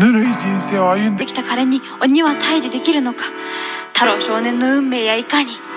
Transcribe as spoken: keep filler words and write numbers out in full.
ぬるい人生を歩んでできた彼に鬼は退治できるのか。太郎少年の運命やいかに。